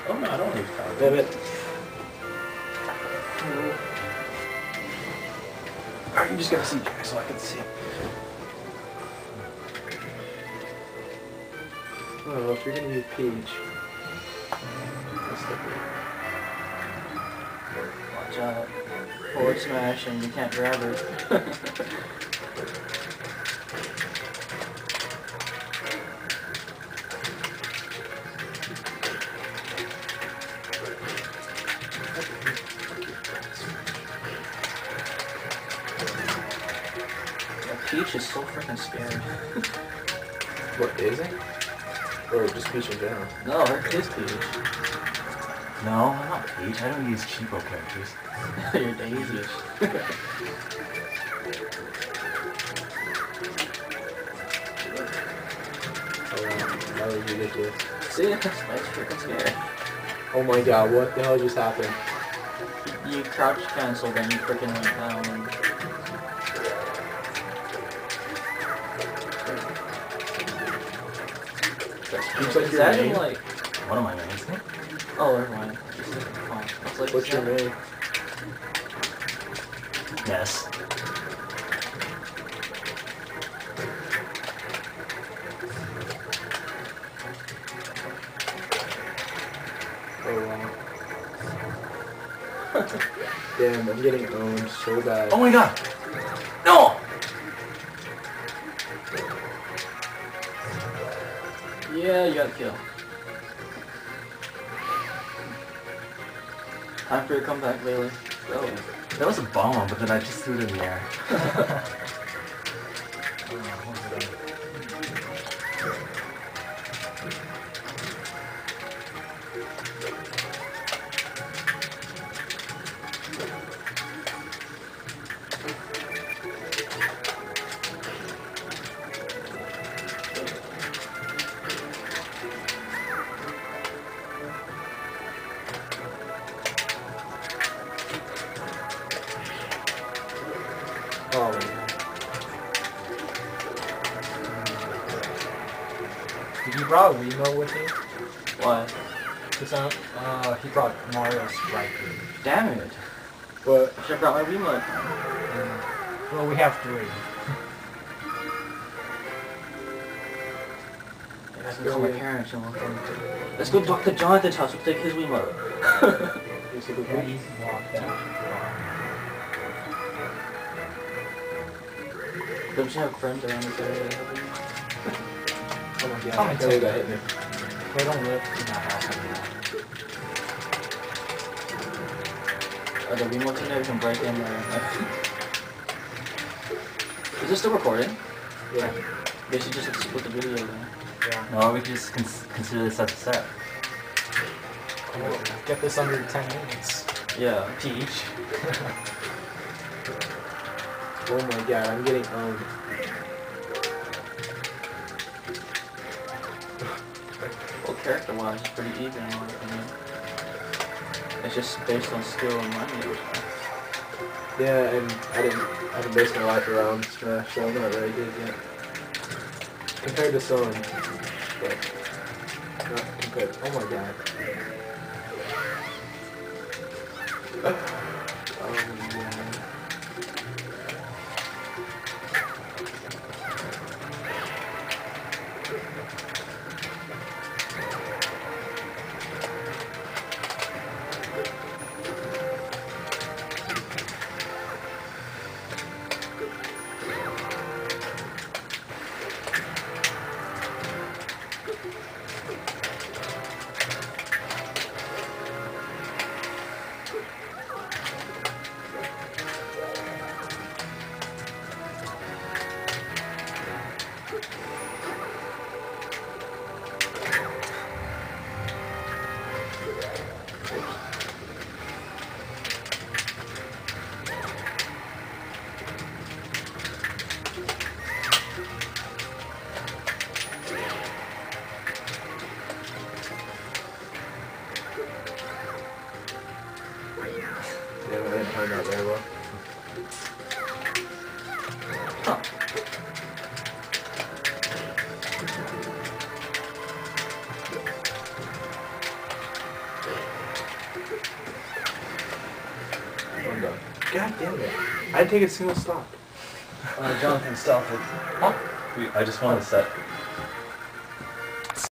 Oh no, I don't need power. Damn it. Alright, you just gotta see Jack so I can see. Oh, if you're gonna use Peach. Watch out. Forward smash and you can't grab her. Peach is so freaking scared. What, is it? Or just Peach in general? No, her is Peach. No, I'm not Peach. I don't use cheapo characters. You're Daisy. Oh wow, that was ridiculous. See, that's freaking scary. Oh my god, what the hell just happened? You crouch canceled and you freaking went down. Peach like Is your that main? in like... What am I missing? Oh, never mind. Fine. It's like, What's your main? Yes. Oh wow. Damn, I'm getting owned so bad. Oh my god! No! Yeah, you got the kill. Time for your comeback, Bailey. Go. That was a bomb, but then I just threw it in the air. Oh my god. Did you brought Remo with you? Why? Cause he brought Mario Striker. Damn it. But I should have brought my remote. Well, we have 3. I can call my parents and we'll go. Let's go talk to Jonathan's house. We'll take his remote. Yeah, he's locked out. Don't you have friends around this area? oh my god, Come and Kelly take got it. hit me. They don't live in that house anymore. Are the remotes in there? We can break in there. Is this still recording? Yeah. They should just split the video then. Yeah. No, we just consider this as a set. We'll get this under 10 minutes. Yeah, Peach. Oh my god, I'm getting owned. Well, character-wise, it's pretty even in my opinion. It's just based on skill and money. Yeah, and I haven't based my life around Smash, so I'm not very good yet. Compared to some, but not compared. Oh my god. Oh my god. Yeah, I didn't find out very well. Huh. I'm done. God damn it. I didn't take a single stop. Jonathan, stop it. Huh? I just want to set